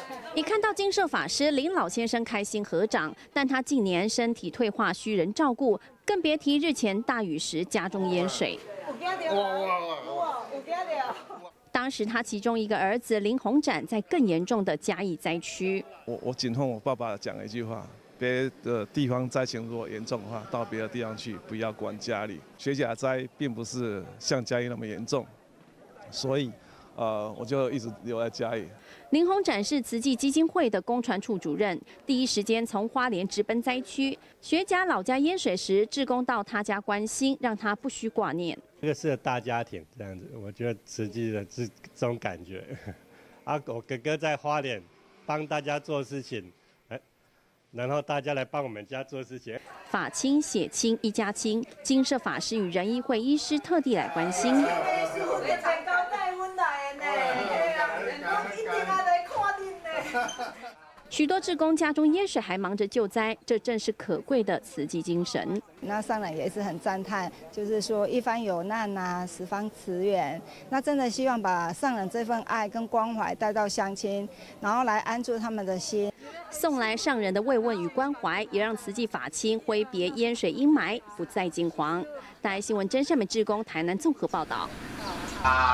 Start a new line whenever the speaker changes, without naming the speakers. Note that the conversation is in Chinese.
一看到金舍法师，林老先生开心合掌，但他近年身体退化，需人照顾，更别提日前大雨时家中淹水。当时他其中一个儿子林宏展在更严重的嘉义灾区。
我谨奉我爸爸讲了一句话。 别的地方灾情如果严重的话，到别的地方去，不要管家里。学甲灾并不是像嘉义那么严重，所以，我就一直留在嘉义。
林宏展是慈济基金会的公传处主任，第一时间从花莲直奔灾区。学甲老家淹水时，志工到他家关心，让他不需挂念。
这个是大家庭这样子，我觉得慈济的是这种感觉。啊，我哥哥在花莲帮大家做事情。 然后大家来帮我们家做事情。
法亲、血亲一家亲，金舍法师与仁医会医师特地来关心。许多志工家中淹水还忙着救灾，这正是可贵的慈济精神。
那上人也是很赞叹，就是说一方有难啊，十方驰援。那真的希望把上人这份爱跟关怀带到乡亲，然后来安住他们的心。
送来上人的慰问与关怀，也让慈济法亲挥别淹水阴霾，不再惊慌。大爱新闻真善美志工台南综合报道。